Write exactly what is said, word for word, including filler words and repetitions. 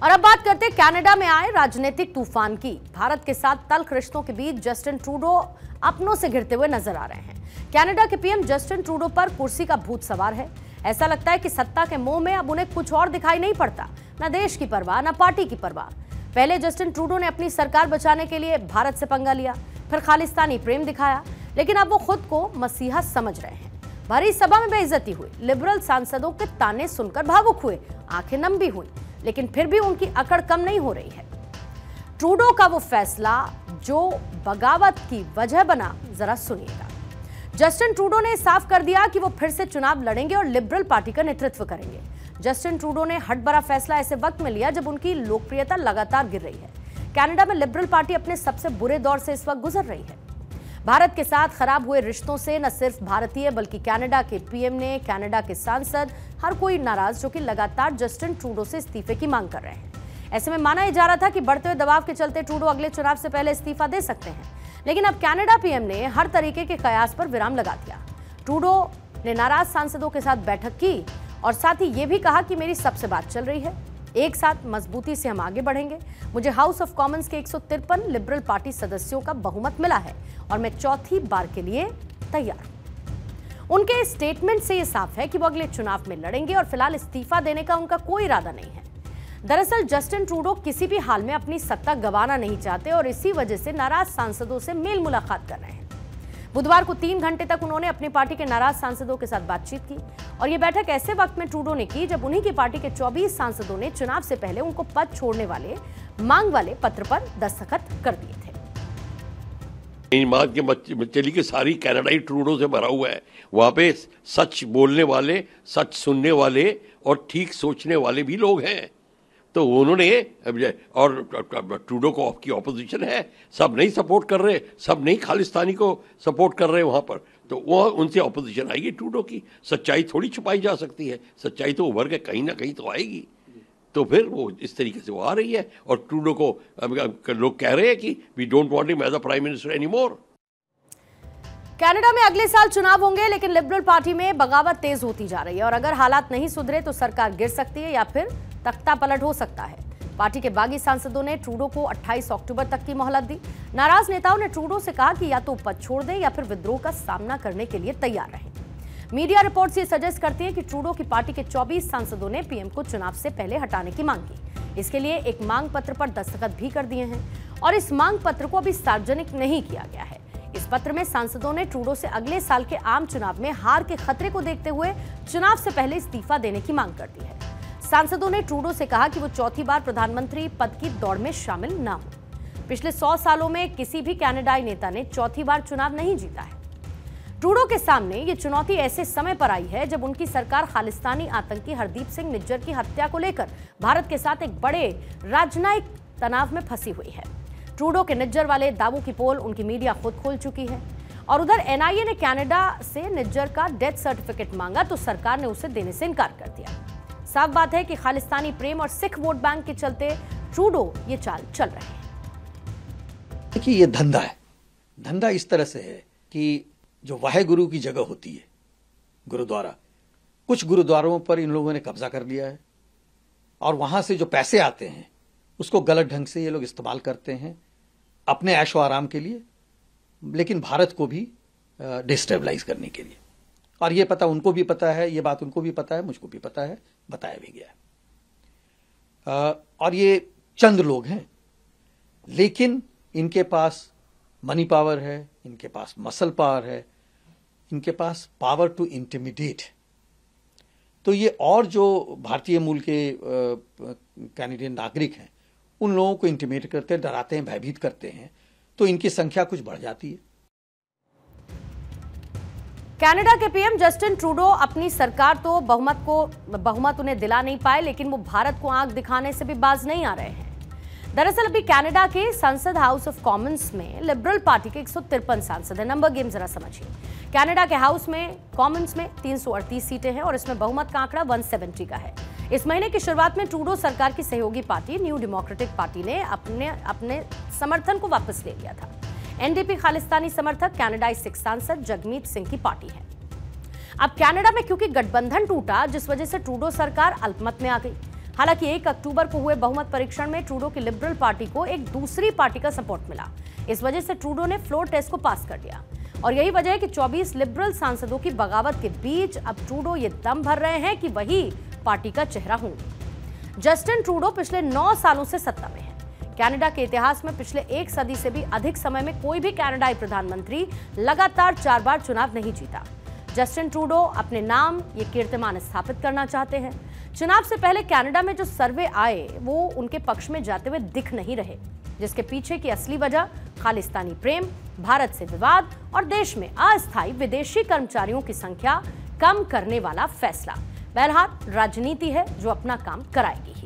और अब बात करते हैं कनाडा में आए राजनीतिक तूफान की। भारत के साथ तल्ख रिश्तों के बीच जस्टिन ट्रूडो अपनों से घिरते हुए नजर आ रहे हैं। कनाडा के पीएम जस्टिन ट्रूडो पर कुर्सी का भूत सवार है। ऐसा लगता है कि सत्ता के मोह में अब उन्हें कुछ और दिखाई नहीं पड़ता, न देश की परवाह न पार्टी की परवाह। पहले जस्टिन ट्रूडो ने अपनी सरकार बचाने के लिए भारत से पंगा लिया, फिर खालिस्तानी प्रेम दिखाया, लेकिन अब वो खुद को मसीहा समझ रहे हैं। भरी सभा में बेइज्जती हुई, लिबरल सांसदों के ताने सुनकर भावुक हुए, आंखें नम भी हुई, लेकिन फिर भी उनकी अकड़ कम नहीं हो रही है। ट्रूडो का वो फैसला जो बगावत की वजह बना, जरा सुनिएगा। जस्टिन ट्रूडो ने साफ कर दिया कि वो फिर से चुनाव लड़ेंगे और लिबरल पार्टी का नेतृत्व करेंगे। जस्टिन ट्रूडो ने हटबरा फैसला ऐसे वक्त में लिया जब उनकी लोकप्रियता लगातार गिर रही है। कनाडा में लिबरल पार्टी अपने सबसे बुरे दौर से इस वक्त गुजर रही है। भारत के साथ खराब हुए रिश्तों से न सिर्फ भारतीय बल्कि कनाडा के पीएम ने, कनाडा के सांसद, हर कोई नाराज, जो कि लगातार जस्टिन ट्रूडो से इस्तीफे की मांग कर रहे हैं। ऐसे में माना जा रहा था कि बढ़ते हुए दबाव के चलते ट्रूडो अगले चुनाव से पहले इस्तीफा दे सकते हैं, लेकिन अब कनाडा पीएम ने हर तरीके के कयास पर विराम लगा दिया। ट्रूडो ने नाराज सांसदों के साथ बैठक की और साथ ही ये भी कहा कि मेरी सबसे बात चल रही है, एक साथ मजबूती से हम आगे बढ़ेंगे। मुझे हाउस ऑफ कॉमन्स के एक सौ तिरपन लिबरल पार्टी सदस्यों का बहुमत मिला है और मैं चौथी बार के लिए तैयार हूं। उनके स्टेटमेंट से यह साफ है कि वो अगले चुनाव में लड़ेंगे और फिलहाल इस्तीफा देने का उनका कोई इरादा नहीं है। दरअसल जस्टिन ट्रूडो किसी भी हाल में अपनी सत्ता गंवाना नहीं चाहते और इसी वजह से नाराज सांसदों से मेल मुलाकात कर रहे हैं। बुधवार को तीन घंटे तक उन्होंने अपनी पार्टी के नाराज सांसदों के साथ बातचीत की और यह बैठक ऐसे वक्त में ट्रूडो ने की जब उन्हीं की पार्टी के चौबीस सांसदों ने चुनाव से पहले उनको पद छोड़ने वाले मांग वाले पत्र पर दस्तखत कर दिए थे। मांग के चली के सारी कनाडाई ट्रूडो से भरा हुआ है। वहां पे सच बोलने वाले, सच सुनने वाले और ठीक सोचने वाले भी लोग हैं। तो उन्होंने, और ट्रूडो को की ऑपोजिशन है, सब नहीं सपोर्ट कर रहे, सब नहीं खालिस्तानी को सपोर्ट कर रहे वहाँ पर, तो वह उनसे ऑपोजिशन आएगी ट्रूडो की। सच्चाई थोड़ी छुपाई जा सकती है, सच्चाई तो उभर के कहीं ना कहीं तो आएगी। तो फिर वो इस तरीके से वो आ रही है और ट्रूडो को लोग कह रहे हैं कि we don't want him as a prime minister anymore. Canada में अगले साल चुनाव होंगे, लेकिन लिबरल पार्टी में बगावत तेज होती जा रही है और अगर हालात नहीं सुधरे तो सरकार गिर सकती है या फिर तख्ता पलट हो सकता है। पार्टी के बागी सांसदों ने ट्रूडो को अट्ठाईस अक्टूबर तक की मोहलत दी। नाराज नेताओं ने ट्रूडो से कहा कि या तो पद छोड़ दें या फिर विद्रोह का सामना करने के लिए तैयार रहें। मीडिया रिपोर्ट्स ये सजेस्ट करती है कि ट्रूडो की पार्टी के चौबीस सांसदों ने पीएम को चुनाव से पहले हटाने की मांग की। इसके लिए एक मांग पत्र पर दस्तखत भी कर दिए हैं और इस मांग पत्र को अभी सार्वजनिक नहीं किया गया है। इस पत्र में सांसदों ने ट्रूडो से अगले साल के आम चुनाव में हार के खतरे को देखते हुए चुनाव से पहले इस्तीफा देने की मांग कर दी है। सांसदों ने ट्रूडो से कहा कि वो चौथी बार प्रधानमंत्री पद की दौड़ में शामिल न हो। पिछले सौ सालों में किसी भी कनाडाई नेता ने चौथी बार चुनाव नहीं जीता है। ट्रूडो के सामने ये चुनौती ऐसे समय पर आई है जब उनकी सरकार खालिस्तानी आतंकी हरदीप सिंह निज्जर की हत्या को लेकर भारत के साथ एक बड़े राजनयिक तनाव में फंसी हुई है। ट्रूडो के निज्जर वाले दावों की पोल उनकी मीडिया खुद खोल चुकी है और उधर एनआईए ने कनाडा से निज्जर का डेथ सर्टिफिकेट मांगा तो सरकार ने उसे देने से इनकार कर दिया। साफ बात है कि खालिस्तानी प्रेम और सिख वोट बैंक के चलते ट्रूडो ये चाल चल रहे हैं। देखिए, ये धंधा है। धंधा इस तरह से है कि जो वाहे गुरु की जगह होती है, गुरुद्वारा, कुछ गुरुद्वारों पर इन लोगों ने कब्जा कर लिया है और वहां से जो पैसे आते हैं उसको गलत ढंग से ये लोग इस्तेमाल करते हैं अपने ऐशो आराम के लिए, लेकिन भारत को भी डिस्टेबलाइज करने के लिए। और ये पता उनको भी पता है, ये बात उनको भी पता है, मुझको भी पता है, बताया भी गया है। और ये चंद लोग हैं, लेकिन इनके पास मनी पावर है, इनके पास मसल पावर है, इनके पास पावर टू इंटिमिडेट। तो ये और जो भारतीय मूल के कैनेडियन नागरिक हैं उन लोगों को इंटिमिडेट करते हैं, डराते हैं, भयभीत करते हैं, तो इनकी संख्या कुछ बढ़ जाती है। कनाडा के पीएम जस्टिन ट्रूडो अपनी सरकार तो बहुमत को बहुमत उन्हें दिला नहीं पाए, लेकिन वो भारत को आंख दिखाने से भी बाज नहीं आ रहे हैं। दरअसल अभी कनाडा के संसद हाउस ऑफ कॉमन्स में लिबरल पार्टी के एक सौ तिरपन सांसद है। नंबर गेम जरा समझिए। कनाडा के हाउस में कॉमन्स में तीन सौ अड़तीस सीटें हैं और इसमें बहुमत का आंकड़ा एक सौ सत्तर का है। इस महीने की शुरुआत में ट्रूडो सरकार की सहयोगी पार्टी न्यू डेमोक्रेटिक पार्टी ने अपने अपने समर्थन को वापस ले लिया था। एनडीपी खालिस्तानी समर्थक कनाडाई सिख सांसद जगमीत सिंह की पार्टी है। अब कनाडा में क्योंकि गठबंधन टूटा, जिस वजह से ट्रूडो सरकार अल्पमत में आ गई। हालांकि एक अक्टूबर को हुए बहुमत परीक्षण में ट्रूडो की लिबरल पार्टी को एक दूसरी पार्टी का सपोर्ट मिला। इस वजह से ट्रूडो ने फ्लोर टेस्ट को पास कर दिया और यही वजह है कि चौबीस लिबरल सांसदों की बगावत के बीच अब ट्रूडो ये दम भर रहे हैं कि वही पार्टी का चेहरा होंगे। जस्टिन ट्रूडो पिछले नौ सालों से सत्ता में है। कनाडा के इतिहास में पिछले एक सदी से भी अधिक समय में कोई भी कनाडाई प्रधानमंत्री लगातार चार बार चुनाव नहीं जीता। जस्टिन ट्रूडो अपने नाम ये कीर्तिमान स्थापित करना चाहते हैं। चुनाव से पहले कनाडा में जो सर्वे आए वो उनके पक्ष में जाते हुए दिख नहीं रहे, जिसके पीछे की असली वजह खालिस्तानी प्रेम, भारत से विवाद और देश में अस्थायी विदेशी कर्मचारियों की संख्या कम करने वाला फैसला। बहरहाल राजनीति है जो अपना काम कराएगी ही।